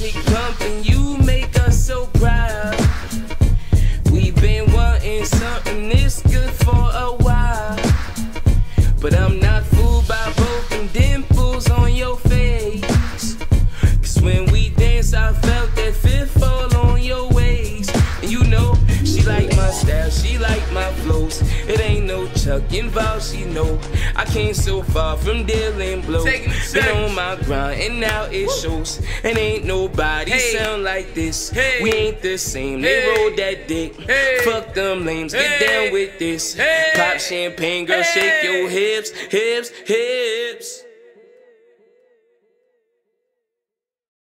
it pumping, you make us so proud. We've been wanting something this good for a while, but I'm not fooled by broken dimples on your face. Cause when we dance, I felt that fifth fall on your waist. And you know, she like my style, she like my flows. It ain't no Chuck involved, she know I came so far from dealing blows. Been on my grind and now it shows. And ain't nobody sound like this. We ain't the same, they roll that dick. Fuck them lames, get down with this. Pop champagne, girl, shake your hips, hips, hips.